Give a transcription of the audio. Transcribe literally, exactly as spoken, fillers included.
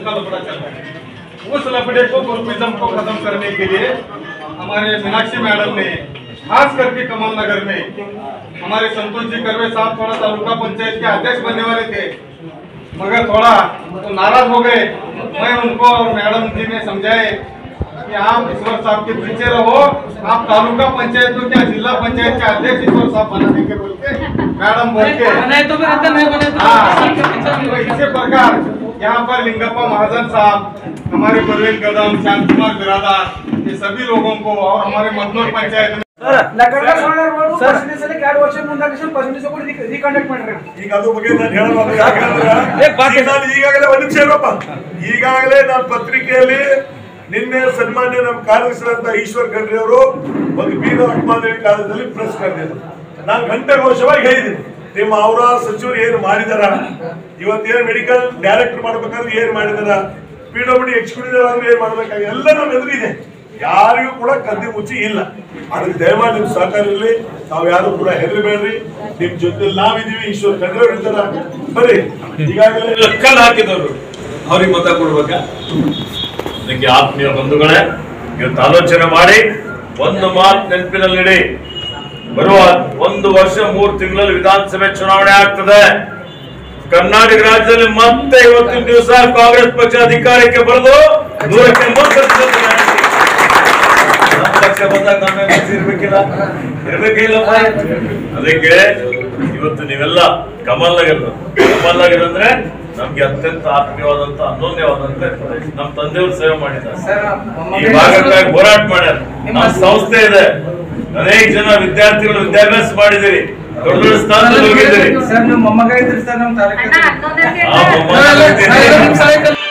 उसका लफड़ा चल रहा है। उस लफड़े को ग्रुपिज्म को खत्म करने के लिए हमारे मीनाक्षी मैडम ने खास करके कमल नगर में हमारे संतोष जी करवे साहब थोड़ा तालुका पंचायत के अध्यक्ष बनने वाले थे, मगर थोड़ा तो नाराज हो गए। मैं उनको और मैडम जी ने समझाए कि आप ईश्वर साहब के पीछे रहो, आप तालुका पंचायत तो क्या जिला पंचायत के अध्यक्ष ईश्वर साहब बना देंगे बोल के मैडम बोल के नहीं तो फिर नहीं बने तो इसी प्रकार यहाँ पर लिंगप्पा महाजन साहब, हमारे परवीन कदम, शांत कुमार बिरादार, ये सभी लोगों को और हमारे मधनूर पंचायत में ಈಗಾಗಲೇ ನಾನು ಪತ್ರಿಕೆಯಲ್ಲಿ ನಿನ್ನೆ ಸನ್ಮಾನ್ಯ ನಮ್ಮ ಕಾರ್ಯದರ್ಶಿಯಾದಂತಹ ಈಶ್ವರ್ ಖಂಡ್ರೆ ಅವರು ಒಂದು ಬೀದರ್ ಅಕ್ಮಾದೇವಿ ಕಾಲದಲ್ಲಿ ಪ್ರೆಸ್ ಕರೆದಿದ್ರು. ನಾನು ಗಂಟೆ ಘೋಷವಾಗಿ ಹೇಳಿದ್ದೀನಿ, ನಿಮ್ಮ ಅವರ ಸಚಿವರು ಏನು ಮಾಡಿದಾರ, ಇವತ್ತೇನು ಮೆಡಿಕಲ್ ಡೈರೆಕ್ಟರ್ ಮಾಡ್ಬೇಕಾದ್ರೆ ಏನ್ ಮಾಡಿದಾರ, ಪಿ ಡಬ್ಲ್ಯೂ ಡಿ ಎಕ್ಸಿಕ್ಯೂಟಿವ್ ಆದ್ರೆ ಏನ್ ಮಾಡ್ಬೇಕಾಗಿ ಎಲ್ಲ ನಮ್ಮ ಎದುರಿದೆ. ಯಾರಿಗೂ ಕೂಡ ಕದ್ದಿ ಮುಚ್ಚಿ ಇಲ್ಲ. ಅದಕ್ಕೆ ದಯಮಾಡಿ ನಿಮ್ ಸಹಕಾರ ಇರಲಿ, ತಾವ್ ಯಾರು ಕೂಡ ಹೆದರಬೇಡ್ರಿ, ನಿಮ್ ಜೊತೆ ನಾವಿದೀವಿ, ಈಶ್ವರ್ ಖಂಡ್ರೆ ಇರ್ತಾರ. ಬರೀ ಈಗಾಗಲೇ ಕಲ್ಲು ಹಾಕಿದವರು ಅವ್ರಿಗೆ ಮತ ಕೊಡ್ಬೇಕಾ? ಅದಕ್ಕೆ ಆತ್ಮೀಯ ಬಂಧುಗಳೇ, ಇವತ್ತು ಆಲೋಚನೆ ಮಾಡಿ ಒಂದು ಮಾತು ನೆನಪಿನಲ್ಲಿಡಿ, ಬರುವ ಒಂದು ವರ್ಷ ಮೂರು ತಿಂಗಳಲ್ಲಿ ವಿಧಾನಸಭೆ ಚುನಾವಣೆ ಆಗ್ತದೆ. ಕರ್ನಾಟಕ ರಾಜ್ಯದಲ್ಲಿ ಮತ್ತೆ ಇವತ್ತಿನ ದಿವಸ ಕಾಂಗ್ರೆಸ್ ಪಕ್ಷ ಅಧಿಕಾರಕ್ಕೆ ಬರೆದು ನೂರಕ್ಕೆ ಮೂರು ಪಕ್ಷ ಬಂದಾಗ ನಮ್ಗೆ ಇರ್ಬೇಕಿಲ್ಲ ಇರ್ಬೇಕಿಲ್ಲ. ಅದಕ್ಕೆ ಇವತ್ತು ನೀವೆಲ್ಲ ಕಮಲ್ ನಗರ್ ಕಮಲ್ ನಗರ್ ಅಂದ್ರೆ ನಮ್ಗೆ ಅತ್ಯಂತ ಆತ್ಮೀಯವಾದಂತ ಅನನ್ಯವಾದಂತ ನಮ್ಮ ತಂದೆಯವರು ಸೇವೆ ಮಾಡಿದ್ದಾರೆ, ಈ ಭಾಗಕ್ಕಾಗಿ ಹೋರಾಟ ಮಾಡ್ಯಾರ. ನಮ್ಮ ಸಂಸ್ಥೆ ಇದೆ, ಅನೇಕ ಜನ ವಿದ್ಯಾರ್ಥಿಗಳು ವಿದ್ಯಾಭ್ಯಾಸ ಮಾಡಿದಿರಿ, ದೊಡ್ಡ ದೊಡ್ಡ ಸ್ಥಾನದಲ್ಲಿ ಹೋಗಿದ್ದೀರಿ.